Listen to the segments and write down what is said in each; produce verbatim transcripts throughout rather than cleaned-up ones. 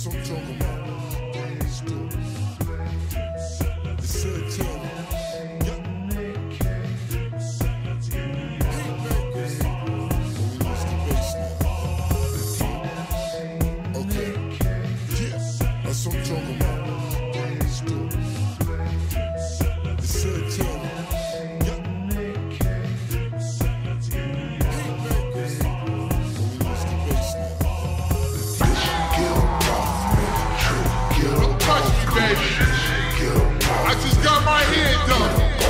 That's what I'm talking about. Let's do it. It's Santana. Yep. Haymakers. Oh, let's get bass now. Okay. Yes. That's what I'm talking about. Let's do it. It's Santana. Yep. Haymakers. Oh, let's get bass now. Don't touch me, baby. I just got my head done.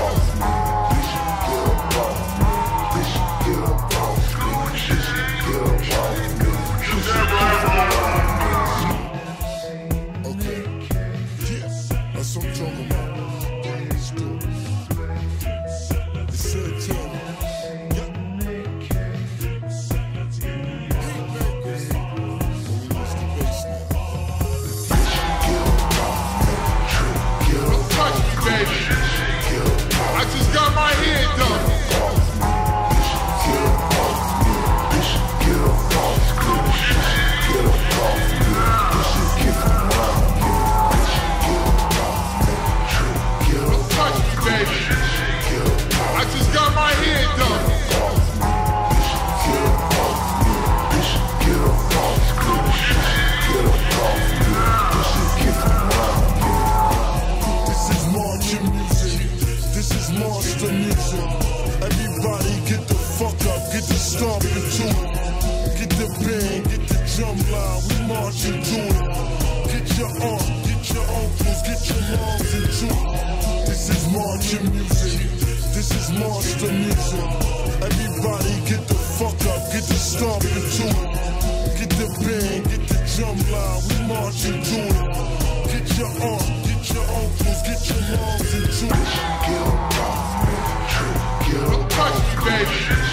Okay. Yes. That's what I'm talking about. Let's do it. It's Santana. Yep. Haymakers. Oh, let's get bass now. Don't touch me, baby. I just got my head done. Don't touch me, baby. I just got my head done. This is marching music. This is monster music. Everybody get the fuck up, get the stomping to it. Get the bang, get the drum line, we marching to it. Get your aunt, get your uncles, get your moms into it. This is marching music. This is monster music. Everybody get the fuck up, get the stomping to it. Get the bang, get the drum line, we marching to it. Get your aunt, get your uncles, get your moms into it. Don't touch me, baby.